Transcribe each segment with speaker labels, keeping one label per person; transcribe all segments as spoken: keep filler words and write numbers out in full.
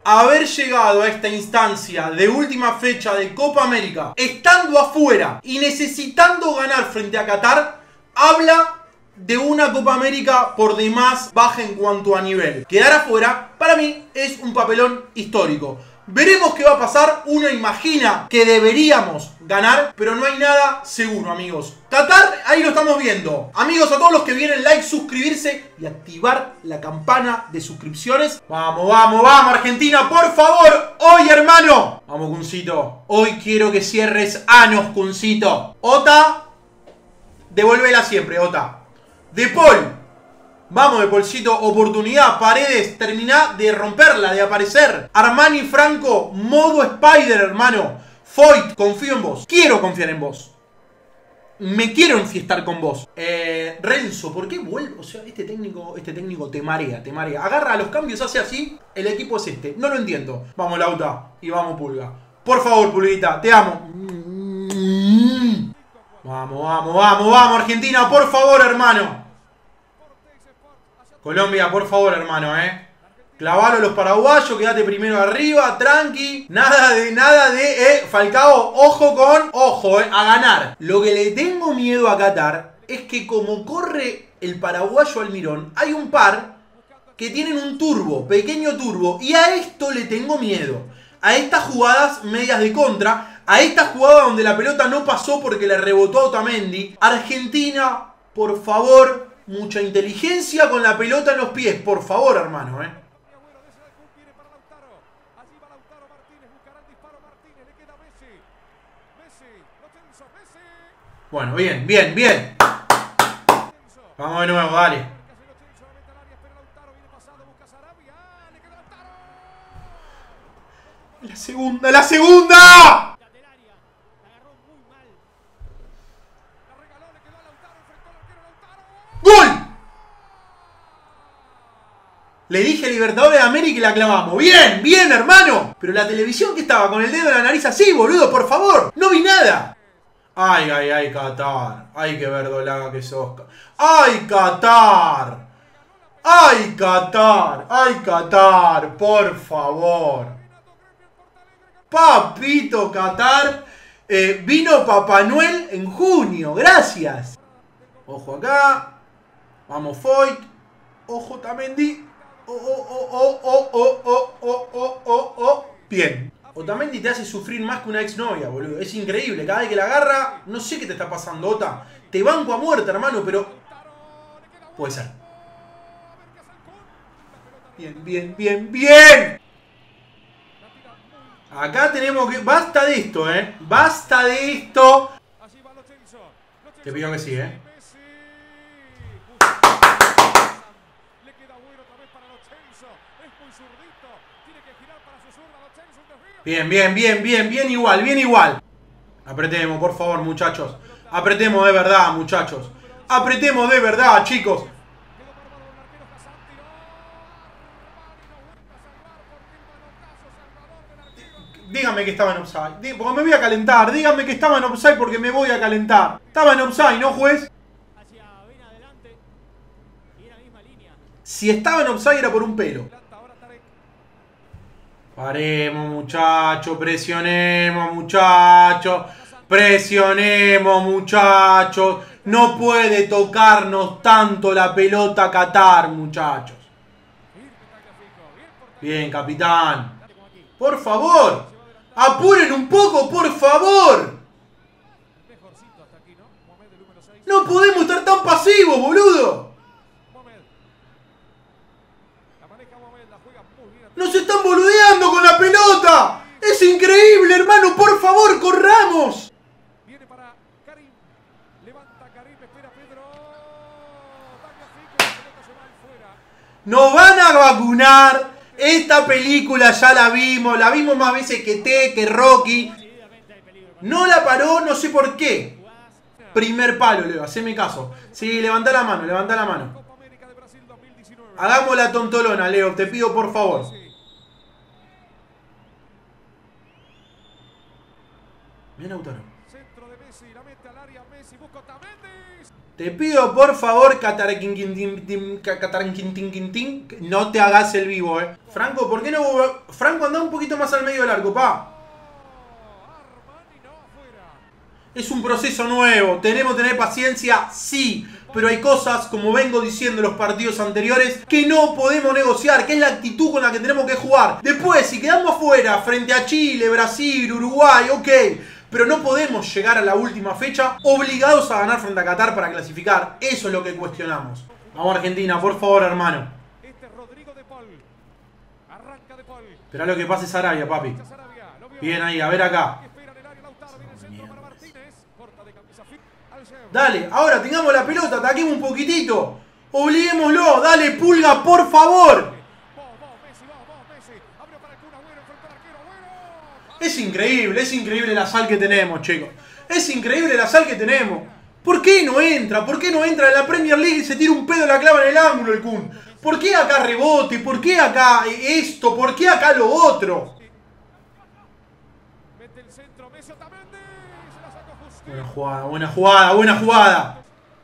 Speaker 1: Haber llegado a esta instancia de última fecha de Copa América, estando afuera y necesitando ganar frente a Qatar, habla de una Copa América por demás baja en cuanto a nivel. Quedar afuera, para mí, es un papelón histórico. Veremos qué va a pasar. Uno imagina que deberíamos ganar, pero no hay nada seguro, amigos. Qatar, ahí lo estamos viendo. Amigos, a todos los que vienen, like, suscribirse y activar la campana de suscripciones. Vamos, vamos, vamos, Argentina, por favor. Hoy, hermano. Vamos, Kuncito. Hoy quiero que cierres años, Kuncito. Ota, devuélvela siempre, Ota. De Paul. Vamos, de Polcito, oportunidad. Paredes, terminá de romperla, de aparecer. Armani Franco, modo Spider, hermano. Foyt, confío en vos. Quiero confiar en vos. Me quiero enfiestar con vos. Eh, Renzo, ¿por qué vuelve? O sea, este técnico, este técnico te marea, te marea. Agarra los cambios, hace así. El equipo es este. No lo entiendo. Vamos, Lauta. Y vamos, Pulga. Por favor, Pulguita, te amo. Vamos, vamos, vamos, vamos, Argentina, por favor, hermano. Colombia, por favor, hermano, eh. Clavalo a los paraguayos, quédate primero arriba, tranqui. Nada de, nada de, eh. Falcao, ojo con, ojo, eh, a ganar. Lo que le tengo miedo a Qatar es que como corre el paraguayo Almirón, hay un par que tienen un turbo, pequeño turbo. Y a esto le tengo miedo. A estas jugadas medias de contra. A esta jugada donde la pelota no pasó porque le rebotó a Otamendi. Argentina, por favor, mucha inteligencia con la pelota en los pies. Por favor, hermano, eh. Bueno, bien, bien, bien. Vamos de nuevo, dale. La segunda, la segunda. ¡Gol! Le dije a Libertadores de América y la clavamos. Bien, bien, hermano. Pero la televisión que estaba con el dedo en la nariz así, boludo, por favor. No vi nada. Ay, ay, ay, Qatar. Ay, qué verdolaga que sos. Ay, Qatar. Ay, Qatar. Ay, Qatar, por favor. Papito Qatar. Eh, vino Papá Noel en junio. Gracias. Ojo acá. Vamos, Foyt. Ojo, Otamendi. Oh, oh, oh, oh, oh, oh, oh, oh, oh, oh, oh. Bien. Otamendi te hace sufrir más que una exnovia, boludo. Es increíble. Cada vez que la agarra, no sé qué te está pasando, Ota. Te banco a muerte, hermano, pero... puede ser. Bien, bien, bien, bien. Acá tenemos que... basta de esto, eh. Basta de esto. Te pido que sí, eh. Bien, bien, bien, bien, bien igual, bien igual. Apretemos, por favor, muchachos. Apretemos de verdad, muchachos. Apretemos de verdad, chicos. Díganme que estaba en offside. Porque me voy a calentar. Díganme que estaba en offside porque me voy a calentar. Estaba en offside, ¿no, juez? Si estaba en offside era por un pelo. Paremos, muchachos. Presionemos, muchachos. Presionemos, muchachos. No puede tocarnos tanto la pelota Qatar, muchachos. Bien, capitán. Por favor. Apuren un poco, por favor. No podemos estar tan pasivos, boludo. ¡Nos están boludeando con la pelota! ¡Es increíble, hermano! ¡Por favor, corramos! ¡Nos van a vacunar! Esta película ya la vimos. La vimos más veces que T, que Rocky. No la paró, no sé por qué. Primer palo, Leo, haceme caso. Sí, levanta la mano, levanta la mano. Hagamos la tontolona, Leo, te pido por favor. Bien, Lautaro. Te pido por favor, Cataranquintinquintín, no te hagas el vivo, eh. Franco, ¿por qué no? Franco, anda un poquito más al medio del arco, pa. Es un proceso nuevo, tenemos que tener paciencia, sí. Pero hay cosas, como vengo diciendo en los partidos anteriores, que no podemos negociar, que es la actitud con la que tenemos que jugar. Después, si quedamos afuera frente a Chile, Brasil, Uruguay, ok. Pero no podemos llegar a la última fecha obligados a ganar frente a Qatar para clasificar. Eso es lo que cuestionamos. Vamos Argentina, por favor, hermano. Esperá lo que pase Sarabia, papi. Bien ahí, a ver acá. Dale, ahora tengamos la pelota, ataquemos un poquitito. Obliguémoslo, dale Pulga, por favor. Es increíble, es increíble la sal que tenemos, chicos. Es increíble la sal que tenemos. ¿Por qué no entra? ¿Por qué no entra en la Premier League y se tira un pedo y la clava en el ángulo el Kun? ¿Por qué acá rebote? ¿Por qué acá esto? ¿Por qué acá lo otro? Buena jugada, buena jugada, buena jugada.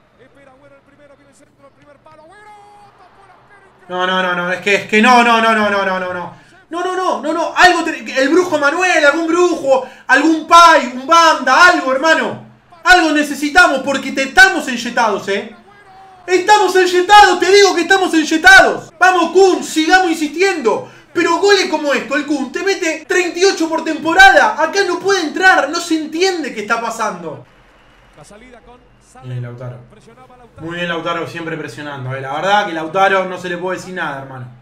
Speaker 1: No, no, no, no, es que, es que no, no, no, no, no, no, no, no. No, no, no, no, no, algo, el brujo Manuel, algún brujo, algún pai, un banda, algo, hermano. Algo necesitamos porque te estamos enyetados, eh. Estamos enyetados, te digo que estamos enyetados. Vamos, Kun, sigamos insistiendo. Pero goles como esto, el Kun te mete treinta y ocho por temporada. Acá no puede entrar, no se entiende qué está pasando. Muy bien, Lautaro. Muy bien, Lautaro, siempre presionando. La verdad que Lautaro no se le puede decir nada, hermano.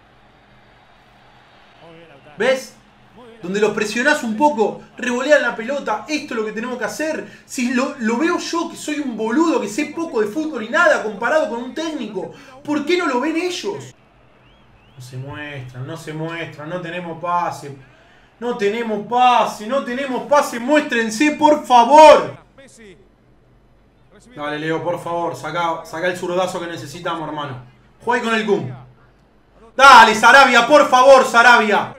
Speaker 1: ¿Ves? Donde los presionás un poco, revolean la pelota. Esto es lo que tenemos que hacer. Si lo, lo veo yo, que soy un boludo, que sé poco de fútbol y nada, comparado con un técnico, ¿por qué no lo ven ellos? No se muestran, no se muestran, no tenemos pase. No tenemos pase, no tenemos pase. Muéstrense, por favor. Dale, Leo, por favor. Saca, saca el zurdazo que necesitamos, hermano. Juega con el Kun. Dale, Sarabia, por favor, Sarabia.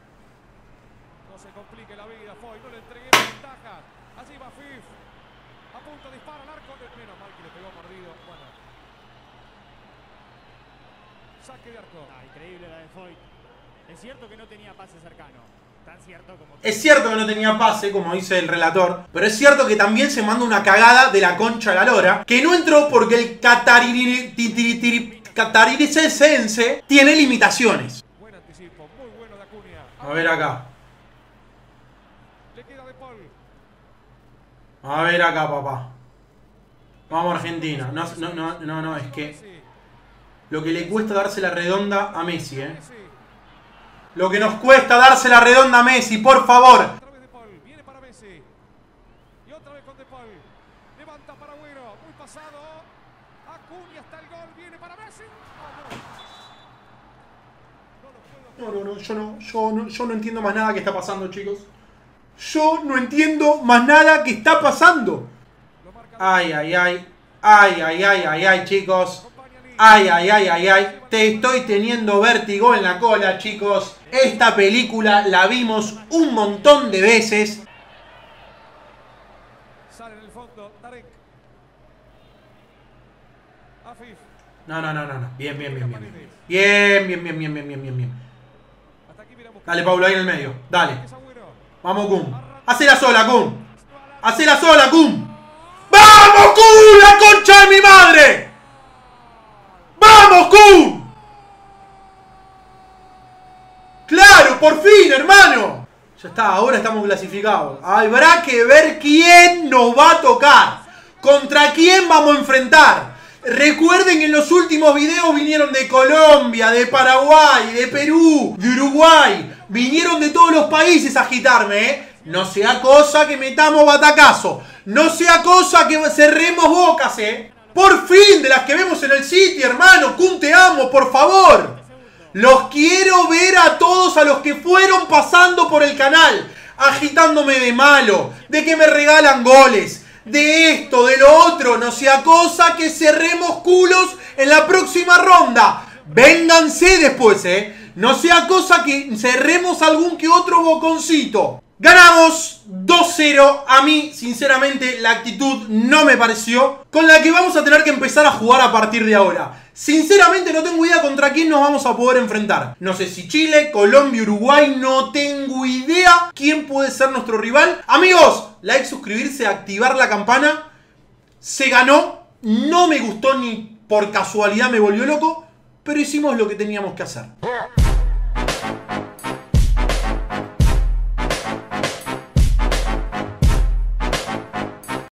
Speaker 2: Es cierto que no tenía pase cercano. Tan cierto como...
Speaker 1: Es cierto que no tenía pase, como dice el relator. Pero es cierto que también se manda una cagada de la concha de la lora. Que no entró porque el catarinense tiene limitaciones.
Speaker 2: Buen anticipo, muy bueno de Acuña.
Speaker 1: A ver acá.
Speaker 2: Le queda de Paul.
Speaker 1: A ver acá, papá. Vamos Argentina. No, no, no, no, no, es que... Lo que le cuesta darse la redonda a Messi, eh. Lo que nos cuesta darse la redonda a Messi, por favor.
Speaker 2: Otra vez de Paul, viene para Messi. Y otra vez con De Paul. Levanta para Agüero, muy pasado. Acuña hasta el gol, viene para Messi.
Speaker 1: No, no, no, yo no, yo no, yo no entiendo más nada que está pasando, chicos. Yo no entiendo más nada que está pasando. Ay, ay, ay. Ay, ay, ay, ay, ay, chicos. Ay, ay, ay, ay, ay. Te estoy teniendo vértigo en la cola, chicos. Esta película la vimos un montón de veces.
Speaker 2: Sale en el fondo, Tarek. Afif.
Speaker 1: No, no, no, no, no. Bien, bien, bien, bien. Bien, bien, bien, bien, bien, bien, bien, bien. Dale, Paulo, ahí en el medio. Dale. Vamos, Kun. Hacela sola, Kun. Hacela sola, Kun. ¡Vamos, Kun! ¡La concha de mi madre! ¡Vamos, Kun! ¡Claro, por fin, hermano! Ya está, ahora estamos clasificados. Habrá que ver quién nos va a tocar. ¿Contra quién vamos a enfrentar? Recuerden que en los últimos videos vinieron de Colombia, de Paraguay, de Perú, de Uruguay. Vinieron de todos los países a agitarme, ¿eh? No sea cosa que metamos batacazo. No sea cosa que cerremos bocas, ¿eh? Por fin, de las que vemos en el City, hermano. Kun, te amo, por favor. Los quiero ver a todos, a los que fueron pasando por el canal, agitándome de malo, de que me regalan goles, de esto, de lo otro. No sea cosa que cerremos culos en la próxima ronda. Vénganse después, eh. No sea cosa que cerremos algún que otro boconcito. Ganamos dos cero. A mí, sinceramente, la actitud no me pareció con la que vamos a tener que empezar a jugar a partir de ahora. Sinceramente no tengo idea contra quién nos vamos a poder enfrentar. No sé si Chile, Colombia, Uruguay, no tengo idea quién puede ser nuestro rival. Amigos, like, suscribirse, activar la campana. Se ganó, no me gustó ni por casualidad me volvió loco, pero hicimos lo que teníamos que hacer.